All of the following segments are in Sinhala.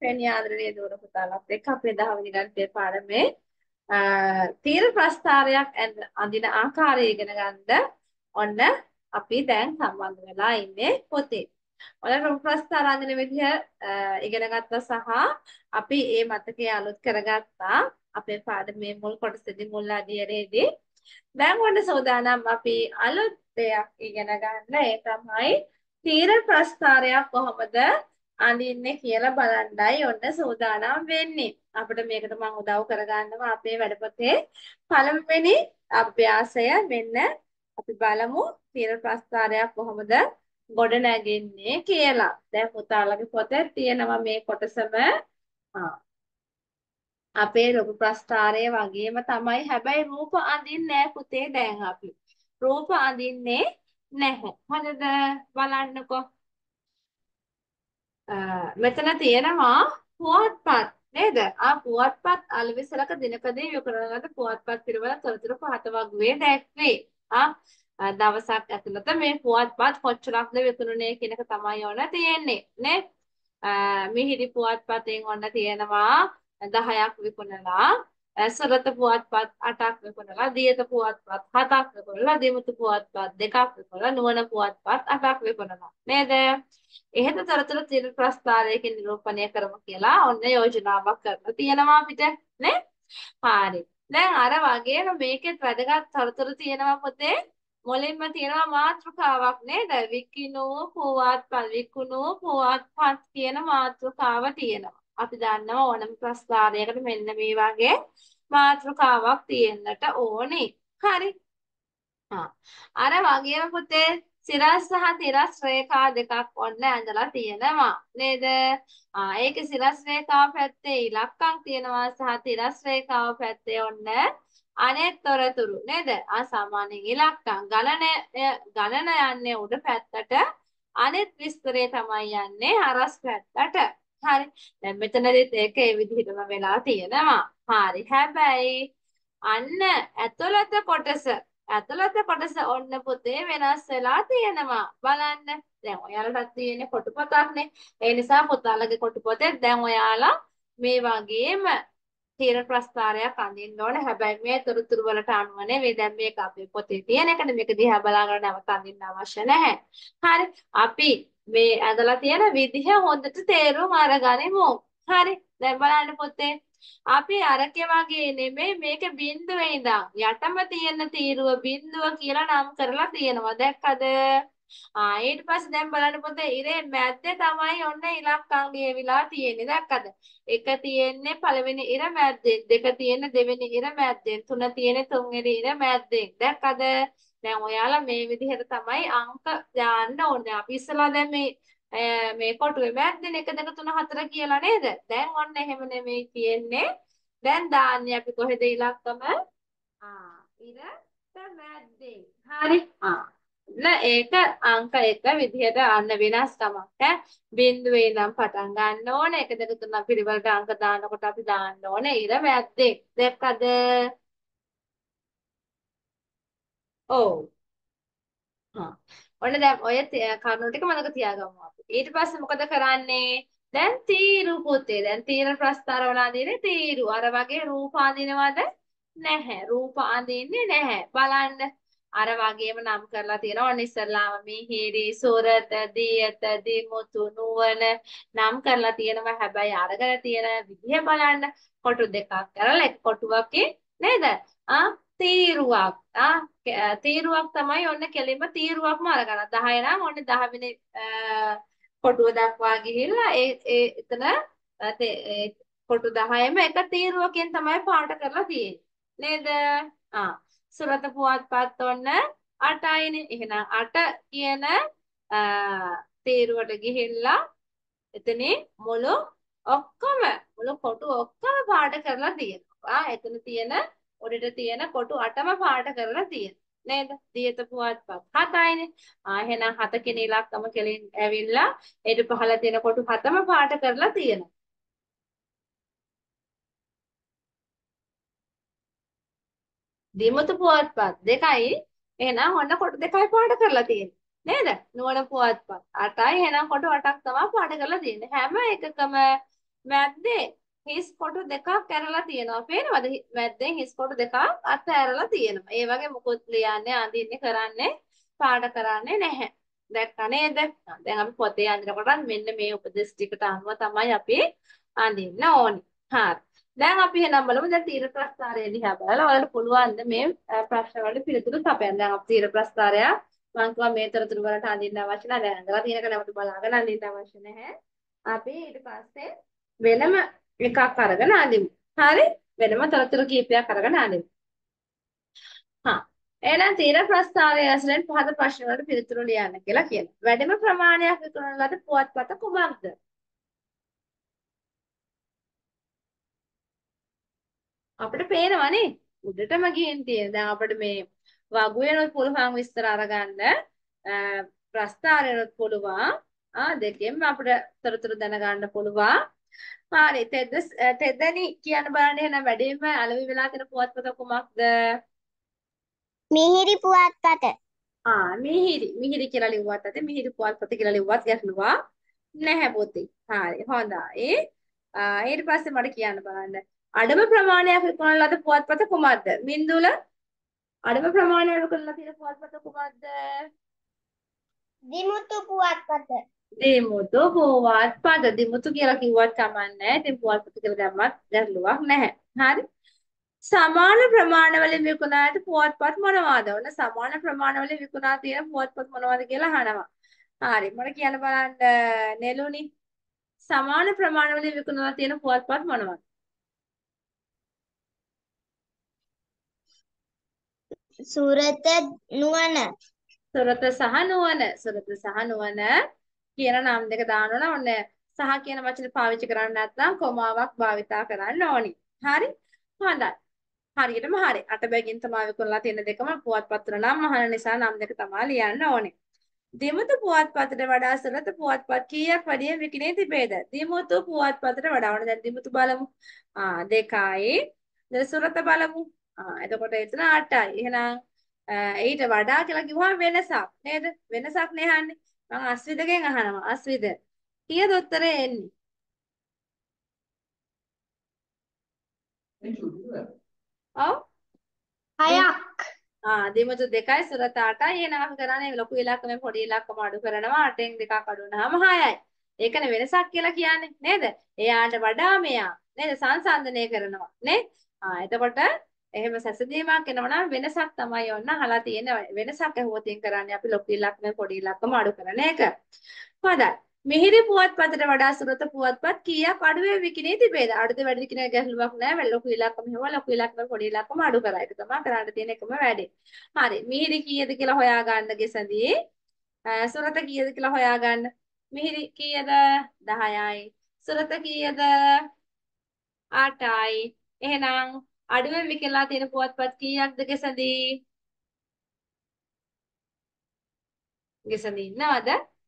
වෙනි ආදරණීය දුවන පුතාලත් එක්ක අපේ 10 වෙනි ගණිතය පාඩමේ තීර ප්‍රස්ථාරයක් අඳින ආකාරය ඉගෙන ගන්න ඔන්න අපි දැන් සම්බන්ධ වෙලා ඉන්නේ පොතේ. ඔයාලා රුප ප්‍රස්ථාර අඳින විදිහ ඉගෙන ගත්තා සහ අපි ඒ මතකයේ අලුත් කරගත්තා අපේ පාඩමේ මුල් කොටසේදී මුල් අධ්‍යයනයේදී. දැන් ඔන්න සෝදානම් අපි අලුත් දෙයක් ඉගෙන ගන්න ඒ තමයි තීර ප්‍රස්ථාරයක් කොහොමද අඳින්නේ කියලා බලන්නයි ඔන්න සූදානම් වෙන්නේ. අපිට මේකට මම උදව් කරගන්නවා අපේ වැඩපොතේ පළමුවෙනි අභ්‍යාසය මෙන්න අපි බලමු තීර ප්‍රස්ථාරයක් කොහොමද ගොඩ නැගෙන්නේ කියලා. දැන් පුතාලගේ පොතේ තියෙනවා මේ කොටසම අපේ රූප ප්‍රස්ථාරය වගේම තමයි. හැබැයි රූප අඳින්නේ නැහැ පුතේ දැන් අපි. රූප අඳින්නේ නැහැ. හරිද? බලන්නකෝ. මෙතන තියෙනවා පුවත්පත් නේද? පුවත්පත් අලෙවිසලක දිනකදී විකුණන ලද පුවත්පත් පිළිවෙල තොරතුරු පහත වගුවේ දැක්වේ. දවසක් ඇතුළත මේ පුවත්පත් කොච්චරක්ද විකුණුනේ කියන එක තමයි ඕන තියෙන්නේ නේ. මිහිරි පුවත්පතෙන් ඔන්න තියෙනවා 10ක් විකුණලා, සරත පුවත්පත් 8ක් විකුණලා, දියත පුවත්පත් 7ක් විකුණලා, දිමුතු පුවත්පත් 2ක් විකුණලා, නුවණ පුවත්පත් 8ක් විකුණලා නේද? එහෙත තොරතුරු තීර ප්‍රස්ථාරයකින් නිරූපණය කරමු කියලා ඔන්න යෝජනාවක් කරලා තියෙනවා අපිට නේ. හරි. දැන් අර වගේම මේකෙත් වැදගත් තොරතුරු තියෙනවා පොතේ. මුලින්ම තියෙනවා මාතෘකාවක් නේද? විකිණූ පුවත්පත් විකුණූ පුවත්පත් කියන මාතෘකාව තියෙනවා. අපි දන්නවා ඕනම ප්‍රස්ථාරයකට මෙන්න මේ වගේ මාතෘකාවක් තියෙන්නට ඕනේ. හරි. අර වගේම පුතේ සිරස් සහ තිරස් රේඛා දෙකක් ඔන්න ඇඳලා තියෙනවා නේද? ඒකේ සිරස් රේඛාව පැත්තේ ඉලක්කම් තියෙනවා සහ තිරස් රේඛාව පැත්තේ ඔන්න අනෙත් තොරතුරු නේද? සාමාන්‍යයෙන් ඉලක්කම් ගණන යන්නේ උඩ පැත්තට, අනෙත් විස්තරය තමයි යන්නේ හරස් පැත්තට. හරි. දැන් මෙතනදිත් ඒක ඒ විදිහටම වෙලා තියෙනවා. හරි. හැබැයි අන්න ඇතුළත කොටස ඔන්න පුතේ වෙනස් වෙලා තියෙනවා. බලන්න. දැන් ඔයාලටත් තියෙන්නේ කොටු පොතක්නේ. ඒ නිසා පුතාලගේ කොටු පොතේ දැන් ඔයාලා මේ වගේම තීර ප්‍රස්ථාරයක් අඳින්න ඕන. හැබැයි මේ තොරතුරු වලට අනුව නෙවෙයි. දැන් මේක අපේ පොතේ තියෙන එකනේ. මේක දිහා බලාගෙන නැවත අඳින්න අවශ්‍ය නැහැ. හරි. අපි මේ ඇඳලා තියෙන විදිහ හොඳට තේරුම් අරගනිමු. හරි. දැන් බලන්න පොතේ අපි අරකේ වගේ නෙමෙයි මේක බිඳුවේ ඉඳන් යටම තියෙන තීරුව බිඳුව කියලා නම් කරලා තියෙනවා. දැක්කද? ඊට පස්සේ දැන් බලන්න පොතේ ඉරේ මැද්දේ තමයි ඔන්න ඉලක්කම් ලියවිලා තියෙන්නේ. දැක්කද? එක තියෙන්නේ පළවෙනි ඉර මැද්දෙන්, දෙක තියෙන්නේ දෙවෙනි ඉර මැද්දෙන්, තුන තියෙන්නේ තුන්වෙනි ඉර මැද්දෙන්. දැක්කද? දැන් ඔයාලා මේ විදිහට තමයි අංක දාන්න ඕනේ. අපි ඉස්සලා දැන් මේ කොටුවේ මැද්දෙන් 1 2 3 4 කියලා නේද? දැන් ඔන්න එහෙම නෙමෙයි තියෙන්නේ. දැන් දාන්නේ අපි කොහෙද ඉලක්කම? ඉර මැද්දෙන්. හරි. ඒක අංක 1 විදිහට අන්න වෙනස්කමක් බිඳුවේ ඉඳන් පටන් ගන්න ඕනේ. 1 2 3 පිළිවෙලට අංක දානකොට අපි දාන්න ඕනේ ඉර මැද්දෙන්. දැක්කද? ඔව්. ඔන්න දැන් ඔය කරුණු ටික මතක තියාගමු අපි. ඊට පස්සේ මොකද කරන්නේ? දැන් තීරු පුතේ. දැන් තීර ප්‍රස්ථාර වල අඳින්නේ තීරු. අර වගේ රූප අඳිනවද? නැහැ. රූප අඳින්නේ නැහැ. බලන්න. අර වගේම නම් කරලා තියෙනවා. ඔන්න ඉස්සල්ලාම මිහිරි, සුරත, දියත, දිමුතු, නුවණ නම් කරලා තියෙනවා. හැබැයි අරගෙන තියෙන විදිහ බලන්න. කොටු දෙකක් කරලා එක කොටුවකින් නේද? තීරුවක්. තීරුවක් තමයි ඔන්න කෙලින්ම තීරුවක්ම අරගන්න. 10 නම් ඔන්න 10 වෙනි කොටුව දක්වා ගිහිල්ලා එතන කොටු 10ම එක තීරුවකින් තමයි පාට කරලා තියෙන්නේ. නේද? සුරත පුවත්පත් ඔන්න 8යිනේ. එහෙනම් 8 කියන තීරුවට ගිහිල්ලා එතනින් මුළු කොටු ඔක්කොම පාට කරලා තියෙනවා. එතන තියෙන උඩට තියෙන කොටු 8ම පාට කරලා තියෙනවා. නේද? දියත පුවත්පත් 7යිනේ. එහෙනම් 7 කියන ඉලක්කම කෙලින් ඇවිල්ලා ඊට පහළ තියෙන කොටු 7ම පාට කරලා තියෙනවා. දිමුතු පුවත්පත් 2යි. එහෙනම් ඔන්න කොටු 2යි පාට කරලා තියෙන්නේ. නේද? නුවණ පුවත්පත් 8යි. එහෙනම් කොටු 8ක් තමයි පාට කරලා තියෙන්නේ. හැම එකකම මැද්දේ හිස් කොටු දෙකක් ඇරලා තියෙනවා. පේනවද? මැද්දෙන් හිස් කොටු දෙකක් අත ඇරලා තියෙනවා. ඒ වගේ මුකුත් ලියන්නේ අඳින්නේ කරන්නේ පාඩ කරන්නේ නැහැ. දැක්කා නේද? දැන් අපි පොතේ අඳිනකොට මෙන්න මේ උපදේශ ටිකට අනුව තමයි අපි අඳින්න ඕනේ. හරි. දැන් අපි එහෙනම් බලමු දැන් තීර ප්‍රස්තාරය දිහා බලලා ඔයාලට පුළුවන් ද මේ ප්‍රශ්න වලට පිළිතුරු සපයන්න. දැන් අපි තීර ප්‍රස්තාරය මම කිව්වා මේ තොරතුරු වලට අඳින්න අවශ්‍ය නැහැ. දැන් අඳලා තියෙනක නැවත බලාගෙන අඳින්න අවශ්‍ය නැහැ. අපි ඊට පස්සේ වෙනම එකක් අරගෙන අඳිමු. හරි? වෙනම තොරතුරු කීපයක් අරගෙන අඳිමු. හා. එහෙනම් තීර ප්‍රස්තාරයේ ඇසුරෙන් පහත ප්‍රශ්න වලට පිළිතුරු ලියන්න කියලා කියනවා. වැඩිම ප්‍රමාණයක් විකුණන ලද පුවත්පත කුමක්ද? අපිට පේනවනේ උඩටම ගිහින් තියෙන. දැන් අපිට මේ වගුවෙනොත් පුළුවන් විස්තර අරගන්න. ප්‍රස්ථාරයනොත් පුළුවන්. දෙකෙන්ම අපිට තොරතුරු දැනගන්න පුළුවන්. හරි තෙදනි කියන්න බලන්න එහෙනම් වැඩිම අලෙවි වෙලා තියෙන පුවත්පත කුමක්ද? මිහිරි පුවත්පත. මිහිරි කියලා ලිව්වත් ඇති මිහිරි පුවත්පත කියලා ලිව්වත් ගැටලුවක් නැහැ පුතේ. හරි හොඳයි. ඊට පස්සේ මට කියන්න බලන්න. අඩම ප්‍රමාණයක් විකුණන ලද පුවත්පත කුමක්ද? මින්දුල අඩම ප්‍රමාණයක් විකුණලා තියෙන පුවත්පත කුමක්ද? දිමුතු පුවත්පත. දිමුතු පුවත්පත. දිමුතු කියලා කිව්වත් කමන්නේ. ඉතින් පුවත්පත කියලා දැම්මත් ගැටලුවක් නැහැ. හරි. සමාන ප්‍රමාණවලින් විකුණා ඇති පුවත්පත් මොනවාද? ඔන්න සමාන ප්‍රමාණවලින් විකුණා තියෙන පුවත්පත් මොනවද කියලා අහනවා. හරි මට කියන්න බලන්න නෙළුනි සමාන ප්‍රමාණවලින් විකුණලා තියෙන පුවත්පත් මොනවද? සුරත නුවණ. සුරත සහ නුවණ. සුරත සහ නුවණ කියන නම් දෙක දානවනේ ඔන්න සහ කියන වචනේ පාවිච්චි කරන්නේ නැත්නම් කොමාවක් භාවිතා කරන්න ඕනි. හරි? හොඳයි. හරියටම හරි. අටබැගින් තමයි විකුණලා තියෙන දෙකම පුවත්පත් වල නම් අහන නිසා නම් දෙක තමයි ලියන්න ඕනේ. දිමුතු පුවත්පතට වඩා සුරත පුවත්පත් කීයක් වැඩියෙන් විකිණේ තිබේද? දිමුතු පුවත්පතට වඩා. ඕන දැන් දිමුතු බලමු. 2යි. දැන් සුරත බලමු. එතකොට එතන 8යි. එහෙනම් ඊට වඩා කියලා කිව්වම වෙනසක් නේද? වෙනසක් නේ අහන්නේ. මම අස්විදගෙන් අහනවා. අස්විද කීයද උත්තරේ එන්නේ? ඔව් 6ක්. දිමුතු 2යි සුරත 8යි. එහෙනම් අපි කරන්නේ ලොකු ඉලක්කමෙන් පොඩි ඉලක්කම අඩු කරනවා. 8න් 2ක් අඩු වුණාම 6යි. ඒකනේ වෙනසක් කියලා කියන්නේ නේද? එයාට වඩා මෙයා නේද සංසන්දනය කරනවා නේ? එතකොට එහෙම සැසඳීමක් එනවා නම් වෙනසක් තමයි ඔන්න අහලා තියෙන වෙනසක් ඇහුවොතින් කරන්නේ අපි ලොකු ඉලක්කමෙන් පොඩි ඉලක්කම අඩු කරන එක. හොඳයි. මිහිරි පුවත්පතට වඩා සුරත පුවත්පත් කීයක් අඩුවේ විකිණී තිබේද? අඩුද වැඩිද කියන ගැටලුවක් නැහැ. ලොකු ඉලක්කම හෙව්වා ලොකු ඉලක්කම පොඩි ඉලක්කම අඩු කරා. ඒක තමයි කරන්න තියෙන එකම වැඩේ. හරි. මිහිරි කීයද කියලා හොයාගන්න ගෙසඳී. සුරත කීයද කියලා හොයාගන්න. මිහිරි කීයද? 10යි. සුරත කීයද? 8යි. එහෙනම් අඩුවෙන් විකිණලා තියෙන පුවත්පත් කීයක්ද ගෙසඳී? ගෙසඳී ඉන්නවද?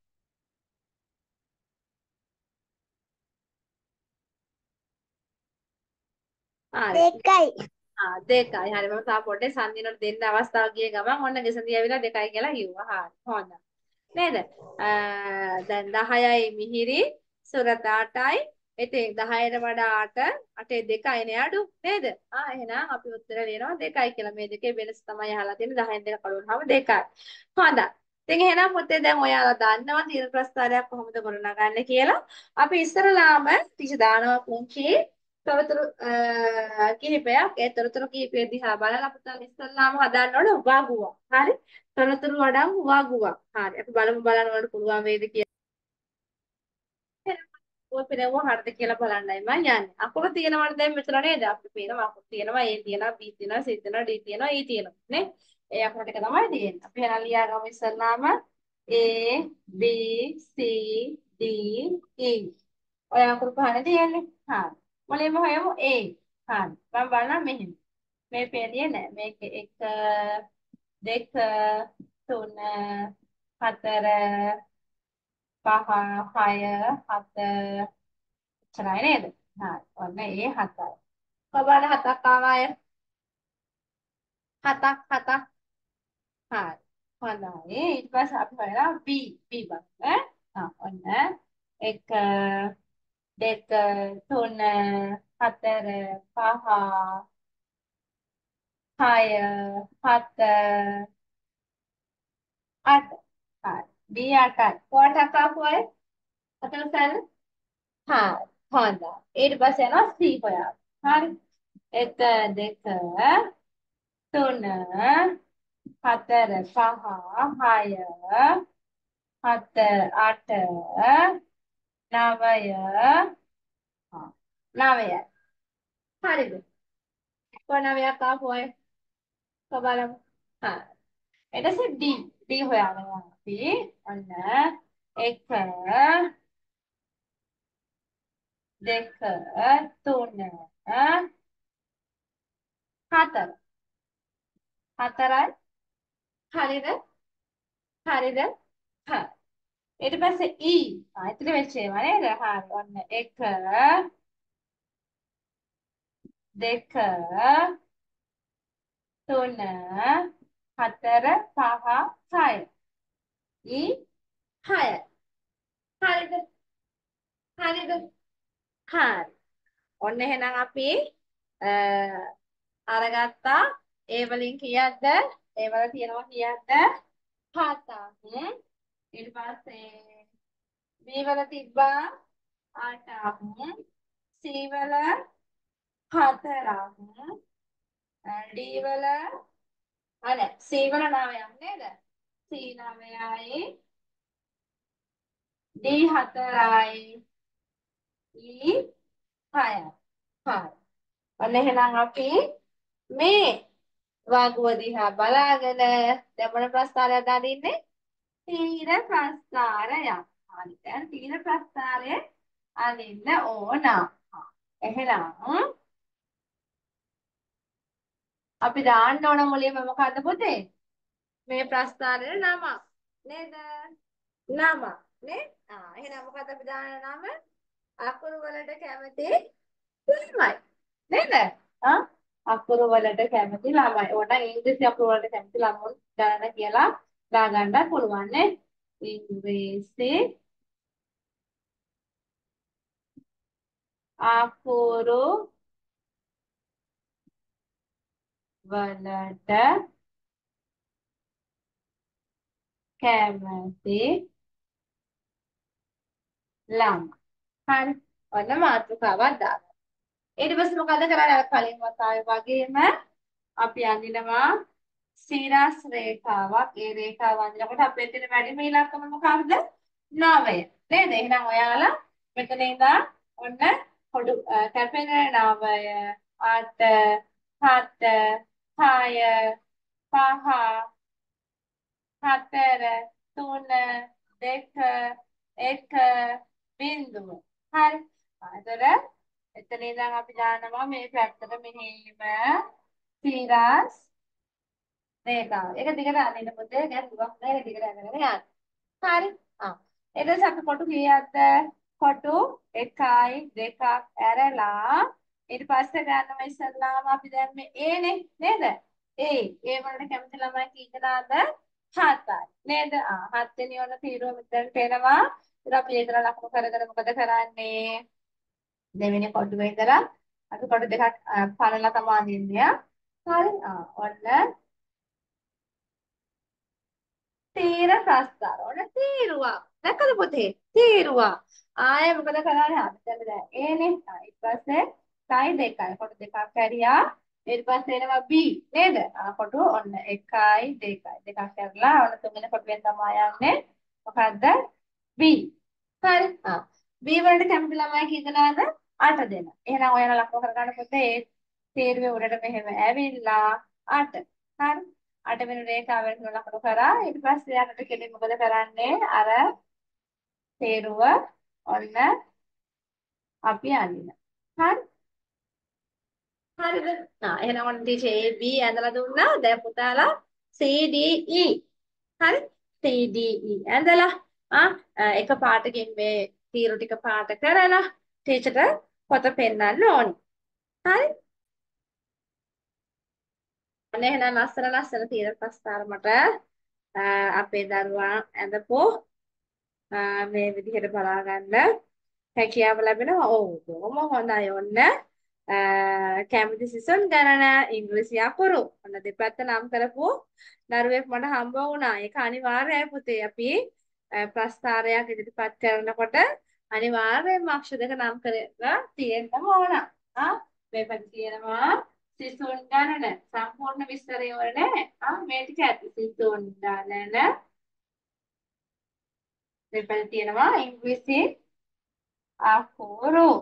හරි. 2යි. දෙකයි. හරි මම තා පොඩ්ඩේ සංදිනට දෙන්න අවස්ථාව ගිය ගමන් ඔන්න ගෙසඳී ඇවිල්ලා 2යි කියලා කිව්වා. හරි. හොඳයි. නේද? දැන් 10යි මිහිරි සුරත 8යි. ඉතින් 10ට වඩා 8 8 2යිනේ අඩු නේද? එහෙනම් අපි උත්තර ලියනවා 2යි කියලා. මේ දෙකේ වෙනස තමයි අහලා තියෙන්නේ 10න් 2 කඩවුනහම 2යි. හොඳයි. ඉතින් එහෙනම් පුතේ දැන් ඔයාලා දන්නවා තීර ප්‍රස්තාරයක් කොහොමද ගොඩනගන්නේ කියලා. අපි ඉස්සරලාම ටික දානවා පුංචි තොරතුරු කිහිපයක්. ඒ තොරතුරු කිහිපය දිහා බලලා පුතා ඉස්සරලාම හදාන්න ඕනේ වගුවක්. හරි? තොරතුරු වඩා වගුවක්. හරි. අපි බලමු බලන්න වලට පුළුවන් වේද කියලා. ඔය පෙරව හරිද කියලා බලන්නයි මම යන්නේ. අකුරු තියෙනවනේ දැන් මෙතන නේද? අපිට පේනවා අකුරු තියෙනවා A තියෙනවා B තියෙනවා C තියෙනවා D තියෙනවා E තියෙනවා නේ? ඒ අකුරු ටික තමයි තියෙන්නේ. අපි එහෙනම් ලියාගමු ඉස්සරලාම A B C D E. ඔය අකුරු පහනේ තියෙන්නේ. හරි. මුලින්ම හොයමු A. හරි. මම බලනවා මෙහෙම. මේ පේන්නේ නැහැ. මේක 1 2 3 4 5 6 7 එච්චරයි නේද? හරි. ඔන්න ඒ 7යි. කොබලන 7ක් ආවාය. 7ක්. හරි. හොඳයි. ඊට පස්සේ අපි බලනවා B බලන්න. ඔන්න 1 දෙක තුන හතර පහ හය හත අට හරි දී 8යි කොටක් ආපුවයි අතලසල් හරි හොඳයි ඊට පස්සේ යනවා C හොයා හරි 1 2 3 4 5 6 7 8 9 9යි හරිද කොහොම 9ක් ආපුවයි බලමු හරි ඊට පස්සේ D හොයාගෙන යනවා අපි ඔන්න 1 දෙක තුන හතර හතරයි හරිද හරිද හරි ඊට පස්සේ ඉතිරි වෙච්ච ඒවා නේද හරි ඔන්න 1 දෙක තුන හතර පහ හය ඊ හයයි හරිද හරිද හරි ඔන්න එහෙනම් අපි අ, අරගත්තා ඒ වලින් කීයක්ද ඒ වල තියෙනවා කීයක්ද හතක් ඊට පස්සේ B වල තිබ්බා 8ක් C වල 4ක් D වල අනේ C වල 9ක් නේද C 9යි D 4යි E 6යි හරි ඔන්න එහෙනම් අපි මේ වගුව දිහා බලාගෙන දැන් මොන ප්‍රස්තාරයක්ද අඳින්නේ තීර ප්‍රස්තාරයක්. හරි දැන් තීර ප්‍රස්තාරය අඳින්න ඕන. එහෙනම් අපි දාන්න ඕන මුලින්ම මොකද්ද පුතේ? මේ ප්‍රස්තාරයේ නම නේද? නම නේ? එහෙනම් මොකද්ද අපි දාන නම? අකුරු වලට කැමති ළමයි. නේද? අකුරු වලට කැමති ළමයි. ඕන ඉංග්‍රීසි අකුරු වලට කැමති ළමුන් ගණන කියලා දාගන්න පුළුවන් නේ. ඉංග්‍රීසි අකුරු වලට කැමති ළමයි. හරි. ඔන්න මාතෘකාවක් දාන්න. ඊට පස්සේ මොකද කරන්නේ? අර කලින් වතාවේ වගේම අපි අඳිනවා සීරස් රේඛාවක්. ඒ රේඛාව අඳිනකොට අපේ තියෙන වැඩිම ඉලක්කම මොකක්ද? 9. නේද? එහෙනම් ඔයාලා මෙතන ඉඳන් ඔන්න පොඩු කැපෙන 9 8 7 6 5 4 3 2 1 බිංදුව. හරි. එතකොට එතන ඉඳන් අපි දානවා මේ පැත්තට මෙහෙම සීරස් රේඛාව. ඒක දිගට අනින්න පුතේ ගැටුවක් නෑ දිගට අරගෙන යන්න. හරි. ඊට පස්සේ අපි කොටු කීයක්ද? කොටු 1යි 2ක් ඇරලා ඊට පස්සේ ගන්නවා ඉස්සල්ලාම අපි දැන් මේ A නේ නේද? A වලට කැමති ළමයි කී දෙනාද? 7යි. නේද? 7 වෙනි වල තීරුව මෙතනට එනවා. ඊට අපි ඒතර ලකුණු කරගෙන මොකද කරන්නේ? දෙවෙනි කොටුවේ ඉඳලා අපි කොටු දෙකක් පනලා තමයි අඳින්නේ. හරි. ඔන්න තීර ප්‍රස්තාර. ඔන්න තීරුවා. දැක්කද පුතේ? තීරුවා. ආයෙ මොකද කරන්නේ? අපිට දැන් ඒනේ. ඊට පස්සේ සයි දෙකයි. කොට දෙකක් හැරියා. ඊට පස්සේ එනවා B නේද? කොටු ඔන්න 1යි 2යි. දෙකක් හැරලා ඔන්න තුන්වෙනි කොටුවෙන් තමයි යන්නේ. මොකද්ද? B. හරි. B වලට කැමති ළමයි කී දෙනාද? 8 දෙනා. එහෙනම් ඔයාලා ලකුණු කරගන්න පුතේ ඒ තීරුවේ උඩට මෙහෙම ඇවිල්ලා 8. හරි. 8 වෙනි රේඛාවෙන් ලකුණු කරා ඊට පස්සේ යනට කෙනෙක් මොකද කරන්නේ අර තේරුව ඔන්න අපි අඳින හරි හරිද එහෙනම් ඔන්න ටීචර් A B ඇඳලා දුන්නා දැන් පුතාලා C D E හරි C D E ඇඳලා එක පාටකින් මේ තීරු ටික පාට කරලා ටීචර්ට පොත පෙන්නන්න ඕනි හරි අන්න එහෙනම් ලස්සන ලස්සන තීර ප්‍රස්තාර මට අපේ දරුවා ඇඳපු මේ විදිහට බලා ගන්න. හැකියාව ලැබෙනවා. ඔව් බොහොම හොඳයි. ඔන්න කැමති සිසුන් ගණන ඉංග්‍රීසි අකුරු. ඔන්න දෙපැත්ත නම් කරපු දරුවෙක් මට හම්බ වුණා. ඒක අනිවාර්යයි පුතේ. අපි ප්‍රස්තාරයක් ඉදිරිපත් කරනකොට අනිවාර්යයෙන්ම අක්ෂර දෙක නම් කරලා තියෙන්න ඕන. මේ පැත්තේ තියෙනවා සිසුන් ගණන. සම්පූර්ණ විස්තරය වල නෑ. මේ ටික ඇති සිසුන් ගණන. මේ පැත්තේ තියෙනවා ඉංග්‍රීසි අකුරු.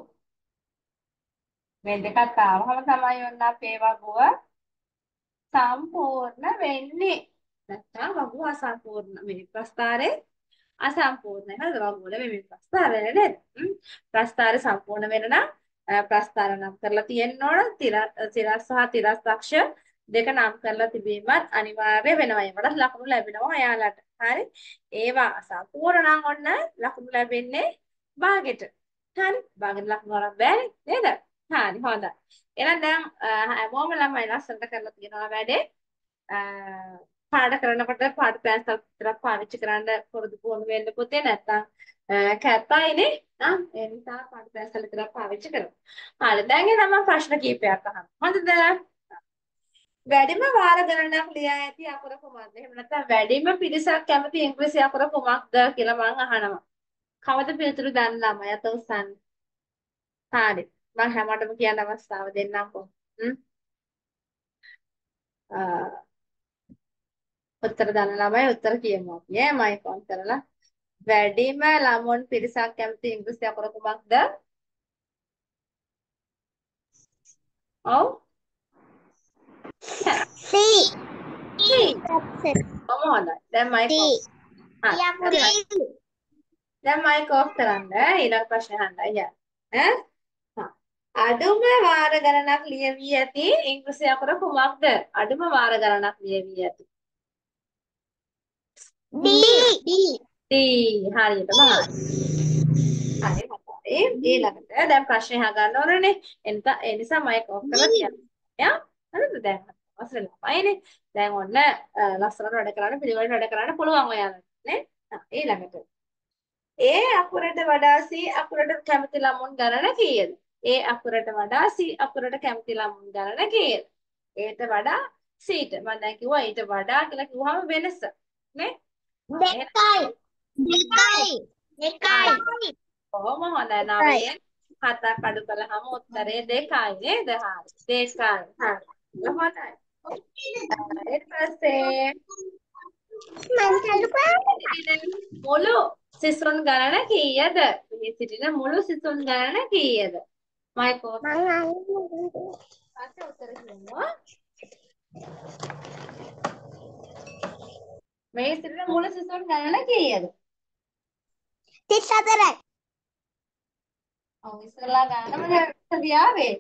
මේ දෙකත් ආවම තමයි ඔන්න අපේ වගුව සම්පූර්ණ වෙන්නේ. නැත්තම් වගුව අසම්පූර්ණ. මේ ප්‍රස්තාරේ අසම්පූර්ණයි. හරිද? වගුවල මේ ප්‍රස්තාරය නේද? ප්‍රස්තාරය සම්පූර්ණ වෙන නම් ප්‍රස්තාර නම් කරලා තියෙන්න ඕන. තිරස් සහ තිරස්ක්ෂ දෙක නම් කරලා තිබීමත් අනිවාර්ය වෙනවා. ඒවට ලකුණු ලැබෙනවා ඔයාලට. හරි? ඒවා අසම්පූර්ණ නම් ඔන්න ලකුණු ලැබෙන්නේ භාගෙට. හරි? භාගෙට ලකුණු ගන්න බෑනේ නේද? හරි හොඳයි. එහෙනම් දැන් හැමෝම ළමයි ලස්සනට කරලා තියෙනවා වැඩේ. පාඩ කරනකොට පාඩ පැන්සල් විතරක් පාවිච්චි කරන්න පුරුදු පුහුණු වෙන්න පුතේ නැත්තම් කැතයිනේ. ඒ නිසා පාඩ පැන්සල් විතරක් පාවිච්චි කරමු. හරි දැන් එනවා මම ප්‍රශ්න කිහිපයක් අහන්න. හොඳද? වැඩිම වාර ගණනක් ලියා ඇති අකුර කුමක්ද? එහෙම නැත්නම් වැඩිම පිරිසක් කැමති ඉංග්‍රීසි අකුර කුමක්ද කියලා මම අහනවා. කවද පිළිතුරු දන්න ළමයි අත උස්සන්න. හරි. මම හැමෝටම කියන්න අවස්ථාව දෙන්නම්කෝ. උත්තර දන්න ළමයි උත්තර කියමු අපි. මයික් ඔන් කරලා. වැඩිම ළමුන් පිරිසක් කැමති ඉංග්‍රීසි අකුර කුමක්ද? ඔව්. C. හොඳයි. දැන් මයික් ඔෆ්. දැන් මයික් ඔෆ් කරන්න. ඊළඟ ප්‍රශ්නේ අහන්නයි යන්න. අඩුම වාර ගණනක් ලියවී ඇති ඉංග්‍රීසි අකුර කුමක්ද? අඩුම වාර ගණනක් ලියවී ඇති. D. හරියටම හරි. හරි හරි. ඊළඟට දැන් ප්‍රශ්නේ අහගන්න ඕනනේ. ඒ නිසා මයික් ඔෆ් කරලා තියන්න. හරිද? දැන් අවසර ළමයිනේ. දැන් ඔන්න ලස්සනට වැඩ කරන්න පිළිවෙලට වැඩ කරන්න පුළුවන් ඔයාලට නේ. ඊළඟට ඒ අකුරට වඩා C අකුරට කැමති ළමුන් ගණන කීයද? ඒ අකුරට වඩා C අකුරට කැමති ළමුන් ගණන කීයද? ඒට වඩා Cට මම දැන් කිව්වා ඊට වඩා කියලා කිව්වම වෙනස නේ? දෙකයි. කොහොම හොඳයි 9න් 7ක් අඩු කළාම උත්තරේ 2යි නේද? හරි 2යි. හරි. හොඳයි. ඊට පස්සේ මුළු සිසුන් ගණන කීයද? මේ සිටින මුළු සිසුන් ගණන කීයද? මයිකෝ පස්සේ උත්තර කියමු. මේ සිටින මුළු සිසුන් ගණන කීයද? 34යි. ඔව් ඉස්සරලා ගණන මොකද දියාවේ?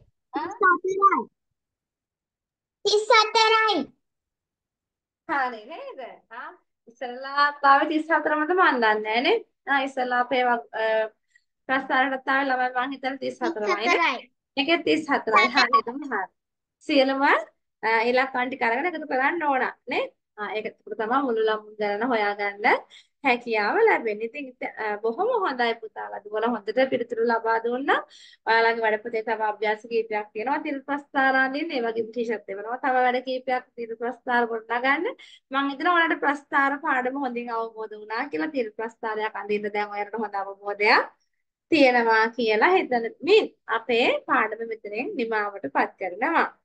34යි. හරි නේද? ඉස්සරලා තාවේ 34මද මන් දන්නේ නැහනේ. ඉස්සරලා අපේ ප්‍රස්තාරයකට තාවේ ළමයි මං හිතන්නේ 34මයි නේ. ඒකේ 34යි. හරියටම හරි. සියලුම ඉලක්කම් ටික අරගෙන එකතු කරන්න ඕන නේ. ඒක තමයි මුළු ළමුන් ගණන හොයාගන්න හැකියාව ලැබෙන්නේ. ඉතින් බොහොම හොඳයි පුතාලා. දුවලා හොඳට පිළිතුරු ලබා දුන්නා. ඔයාලගේ වැඩ පොතේ තව අභ්‍යාස කීපයක් තියෙනවා. තිර ප්‍රස්තාරාදීන් ඒ වගේ ටීචර්ත් එවනවා. තව වැඩ කීපයක් තිර ප්‍රස්තාර ගොඩනගා ගන්න. මම හිතනවා ඔයාලට ප්‍රස්තාර පාඩම හොඳින් අවබෝධ වුණා කියලා. තිර ප්‍රස්තාරයක් අඳින්න දැන් ඔයාලට හොඳ අවබෝධයක් තියෙනවා කියලා හිතනමින් අපේ පාඩම මෙතනින් නිමාවටපත් කරනවා.